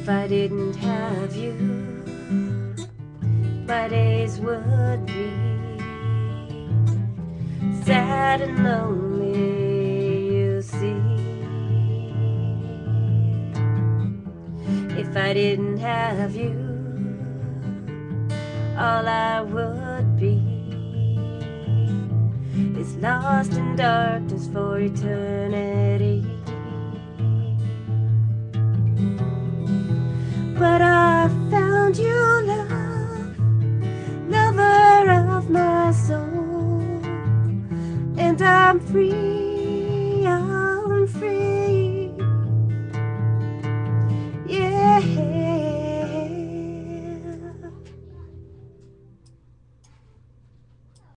If I didn't have you, my days would be sad and lonely, you see. If I didn't have you, all I would be is lost in darkness for eternity. But I found you, love, lover of my soul, and I'm free.